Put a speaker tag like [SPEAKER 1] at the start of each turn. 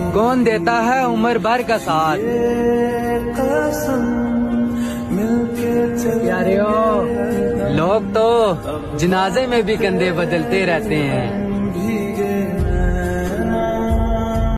[SPEAKER 1] कौन देता है उम्र भर का साथ। यारियों, लोग तो जनाजे में भी कंधे बदलते रहते हैं।